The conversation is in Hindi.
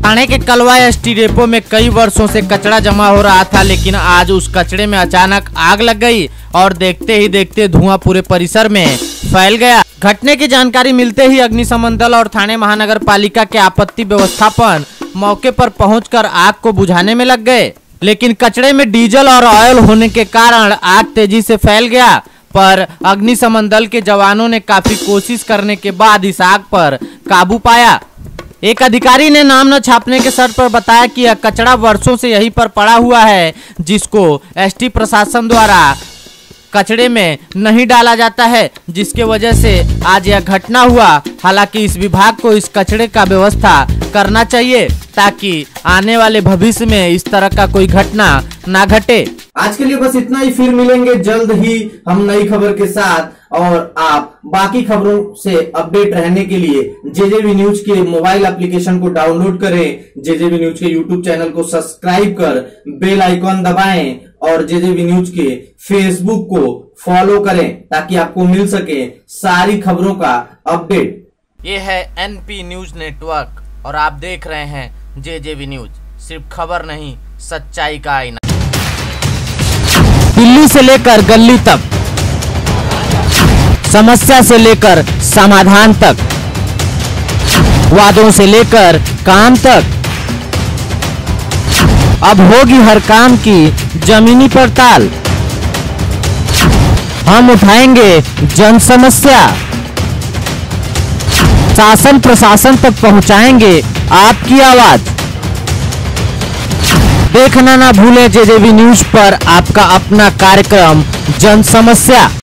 ठाणे के कलवा एसटी डेपो में कई वर्षों से कचरा जमा हो रहा था, लेकिन आज उस कचरे में अचानक आग लग गई और देखते ही देखते धुआं पूरे परिसर में फैल गया। घटने की जानकारी मिलते ही अग्निशमन दल और ठाणे महानगर पालिका के आपत्ति व्यवस्थापन मौके पर पहुंचकर आग को बुझाने में लग गए, लेकिन कचरे में डीजल और ऑयल होने के कारण आग तेजी से फैल गया। पर अग्निशमन दल के जवानों ने काफी कोशिश करने के बाद इस आग पर काबू पाया। एक अधिकारी ने नाम न छापने के शर्त पर बताया कि यह कचरा वर्षों से यहीं पर पड़ा हुआ है, जिसको एसटी प्रशासन द्वारा कचरे में नहीं डाला जाता है, जिसके वजह से आज यह घटना हुआ। हालांकि इस विभाग को इस कचरे का व्यवस्था करना चाहिए ताकि आने वाले भविष्य में इस तरह का कोई घटना ना घटे। आज के लिए बस इतना ही, फिर मिलेंगे जल्द ही हम नई खबर के साथ। और आप बाकी खबरों से अपडेट रहने के लिए जेजेबी न्यूज के मोबाइल एप्लीकेशन को डाउनलोड करें, जेजेबी न्यूज के यूट्यूब चैनल को सब्सक्राइब कर बेल आइकॉन दबाएं और जेजेबी न्यूज के फेसबुक को फॉलो करें ताकि आपको मिल सके सारी खबरों का अपडेट। ये है एनपी न्यूज नेटवर्क और आप देख रहे हैं जेजेबी न्यूज, सिर्फ खबर नहीं सच्चाई का आईना। दिल्ली से लेकर गली तक, समस्या से लेकर समाधान तक, वादों से लेकर काम तक, अब होगी हर काम की जमीनी पड़ताल। हम उठाएंगे जन समस्या, शासन प्रशासन तक पहुंचाएंगे आपकी आवाज। देखना ना भूलें जेजेबी न्यूज पर आपका अपना कार्यक्रम जन समस्या।